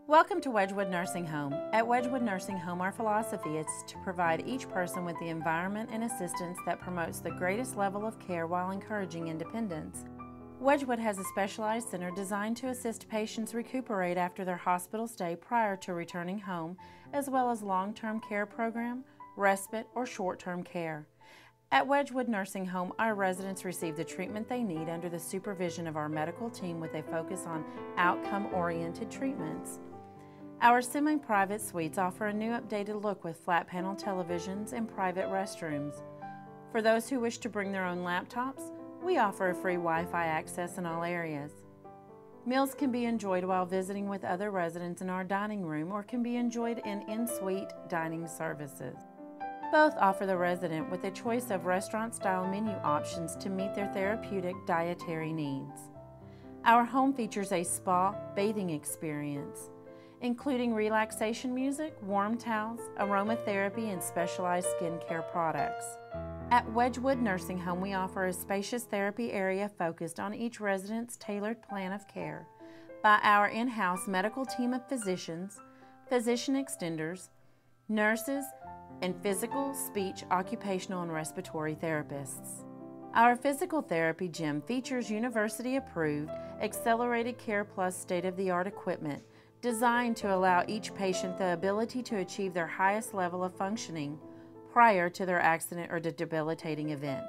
Welcome to Wedgwood Nursing Home. At Wedgwood Nursing Home, our philosophy is to provide each person with the environment and assistance that promotes the greatest level of care while encouraging independence. Wedgwood has a specialized center designed to assist patients recuperate after their hospital stay prior to returning home, as well as long-term care program, respite, or short-term care. At Wedgwood Nursing Home, our residents receive the treatment they need under the supervision of our medical team with a focus on outcome-oriented treatments. Our semi-private suites offer a new updated look with flat panel televisions and private restrooms. For those who wish to bring their own laptops, we offer a free Wi-Fi access in all areas. Meals can be enjoyed while visiting with other residents in our dining room or can be enjoyed in in-suite dining services. Both offer the resident with a choice of restaurant-style menu options to meet their therapeutic dietary needs. Our home features a spa bathing experience, including relaxation music, warm towels, aromatherapy, and specialized skincare products. At Wedgwood Nursing Home, we offer a spacious therapy area focused on each resident's tailored plan of care by our in-house medical team of physicians, physician extenders, nurses, and physical, speech, occupational, and respiratory therapists. Our physical therapy gym features university-approved, Accelerated Care Plus state-of-the-art equipment designed to allow each patient the ability to achieve their highest level of functioning prior to their accident or debilitating event.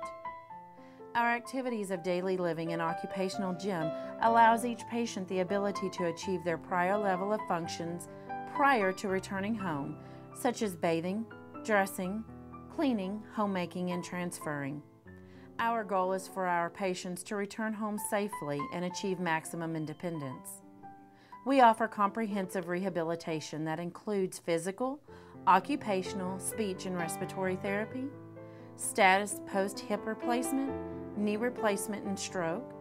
Our activities of daily living and occupational gym allows each patient the ability to achieve their prior level of functions prior to returning home, such as bathing, dressing, cleaning, homemaking, and transferring. Our goal is for our patients to return home safely and achieve maximum independence. We offer comprehensive rehabilitation that includes physical, occupational, speech, and respiratory therapy, status post-hip replacement, knee replacement and stroke,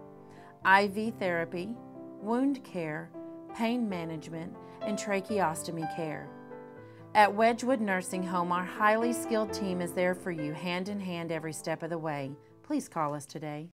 IV therapy, wound care, pain management, and tracheostomy care. At Wedgwood Nursing Home, our highly skilled team is there for you hand in hand every step of the way. Please call us today.